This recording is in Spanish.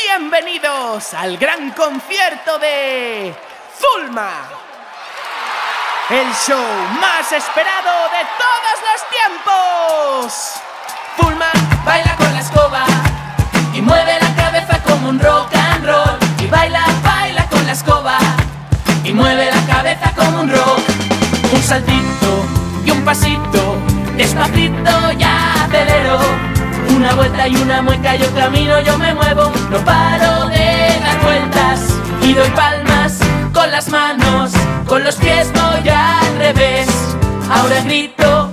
Bienvenidos al gran concierto de Zulma, el show más esperado de todos los tiempos. Zulma baila con la escoba y mueve la cabeza como un rock and roll. Y baila, baila con la escoba y mueve la cabeza como un rock. Un saltito y un pasito, despacito ya acelero. Una vuelta y una mueca, yo camino, yo me muevo. No paro de dar vueltas y doy palmas con las manos, con los pies voy al revés. Ahora grito